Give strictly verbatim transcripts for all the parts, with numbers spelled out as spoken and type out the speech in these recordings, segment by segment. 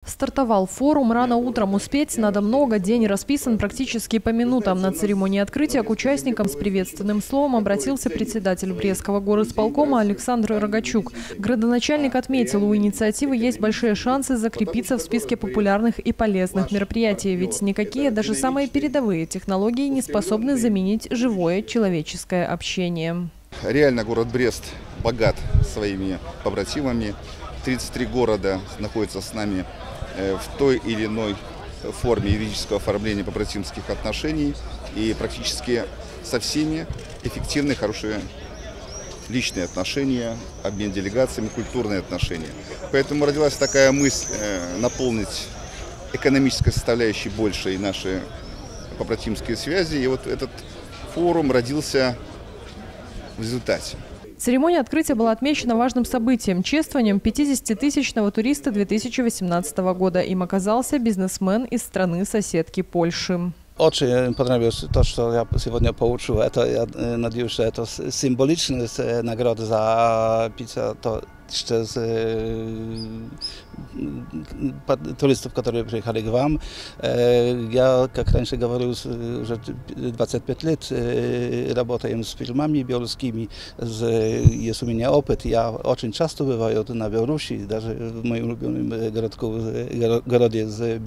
Стартовал форум. Рано утром успеть надо много. День расписан практически по минутам. На церемонии открытия к участникам с приветственным словом обратился председатель Брестского горисполкома Александр Рогачук. Градоначальник отметил, у инициативы есть большие шансы закрепиться в списке популярных и полезных мероприятий. Ведь никакие, даже самые передовые технологии не способны заменить живое человеческое общение. Реально город Брест богат своими побратимами. тридцать три города находятся с нами в той или иной форме юридического оформления побратимских отношений. И практически со всеми эффективные, хорошие личные отношения, обмен делегациями, культурные отношения. Поэтому родилась такая мысль наполнить экономической составляющей больше и наши побратимские связи. И вот этот форум родился в результате. Церемония открытия была отмечена важным событием – чествованием пятидесятитысячного туриста две тысячи восемнадцатого года. Им оказался бизнесмен из страны-соседки Польши. Очень понравилось то, что я сегодня получил. Это, я надеюсь, что это символичная награда за пятьдесят через туристов, которые приехали к вам. Я, как раньше говорил, уже двадцать пять лет работаем с фильмами белорусскими. Есть у меня опыт. Я очень часто бываю на Беларуси, даже в моем любимом городку, городе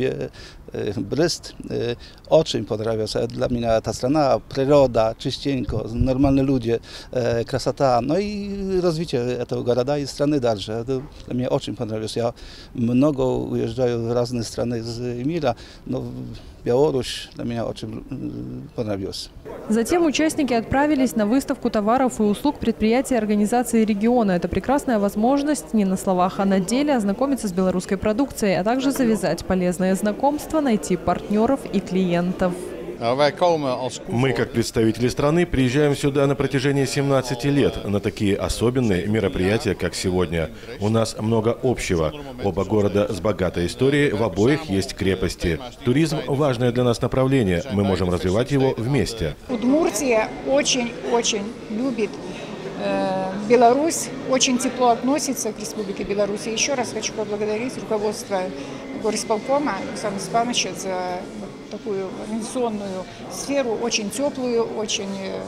Брест. Очень понравилось. Для меня эта страна, природа, чистенько, нормальные люди, красота, но и развитие этого города и страны дальше. Это мне очень понравилось. Я много уезжаю в разные страны из мира, но Беларусь для меня очень понравилась. Затем участники отправились на выставку товаров и услуг предприятий и организаций региона. Это прекрасная возможность не на словах, а на деле ознакомиться с белорусской продукцией, а также завязать полезные знакомства, найти партнеров и клиентов. Мы, как представители страны, приезжаем сюда на протяжении семнадцати лет на такие особенные мероприятия, как сегодня. У нас много общего. Оба города с богатой историей, в обоих есть крепости. Туризм – важное для нас направление. Мы можем развивать его вместе. Удмуртия очень-очень любит э, Беларусь, очень тепло относится к Республике Беларусь. И еще раз хочу поблагодарить руководство горисполкома Александра Степановича за такую организационную сферу, очень теплую, очень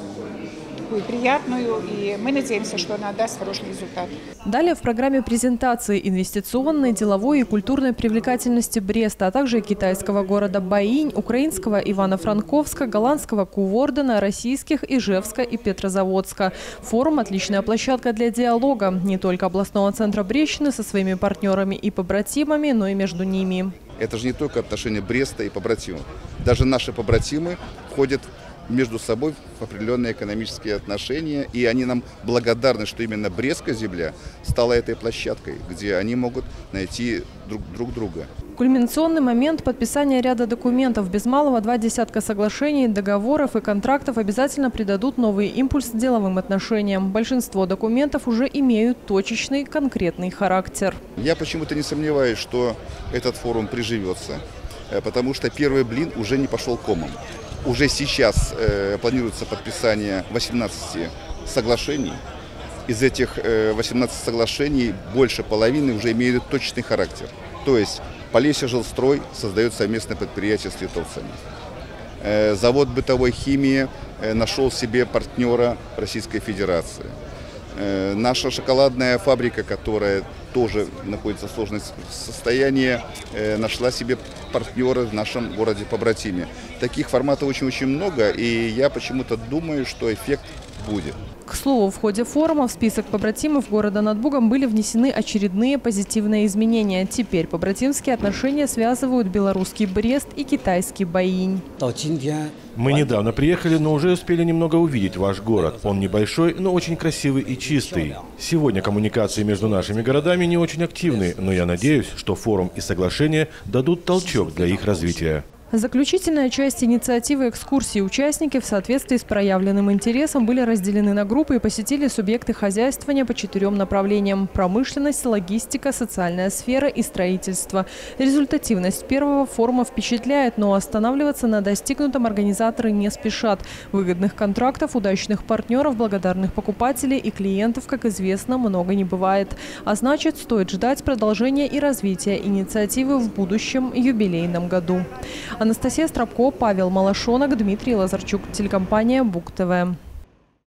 такую приятную, и мы надеемся, что она даст хороший результат. Далее в программе презентации инвестиционной, деловой и культурной привлекательности Бреста, а также китайского города Баинь, украинского Ивано-Франковска, голландского Кувордена, российских Ижевска и Петрозаводска. Форум – отличная площадка для диалога не только областного центра Брещины со своими партнерами и побратимами, но и между ними. Это же не только отношения Бреста и побратимов. Даже наши побратимы входят между собой в определенные экономические отношения, и они нам благодарны, что именно Брестская земля стала этой площадкой, где они могут найти друг, друг друга. Кульминационный момент – подписания ряда документов. Без малого два десятка соглашений, договоров и контрактов обязательно придадут новый импульс деловым отношениям. Большинство документов уже имеют точечный, конкретный характер. Я почему-то не сомневаюсь, что этот форум приживется, потому что первый блин уже не пошел комом. Уже сейчас э, планируется подписание восемнадцати соглашений. Из этих э, восемнадцати соглашений больше половины уже имеют точный характер. То есть Полесье жилстрой создает совместное предприятие с литовцами. Э, завод бытовой химии э, нашел себе партнера Российской Федерации. Э, наша шоколадная фабрика, которая тоже находится в сложном состоянии, э, нашла себе партнера в нашем городе-побратиме. Таких форматов очень-очень много, и я почему-то думаю, что эффект будет. К слову, в ходе форума в список побратимов города над Бугом были внесены очередные позитивные изменения. Теперь побратимские отношения связывают белорусский Брест и китайский Баинь. Мы недавно приехали, но уже успели немного увидеть ваш город. Он небольшой, но очень красивый и чистый. Сегодня коммуникации между нашими городами не очень активны, но я надеюсь, что форум и соглашения дадут толчок для их развития. Заключительная часть инициативы экскурсии участники в соответствии с проявленным интересом были разделены на группы и посетили субъекты хозяйствования по четырем направлениям – промышленность, логистика, социальная сфера и строительство. Результативность первого форума впечатляет, но останавливаться на достигнутом организаторы не спешат. Выгодных контрактов, удачных партнеров, благодарных покупателей и клиентов, как известно, много не бывает. А значит, стоит ждать продолжения и развития инициативы в будущем юбилейном году. Анастасия Стропко, Павел Малашонок, Дмитрий Лазарчук. Телекомпания БУК ТВ.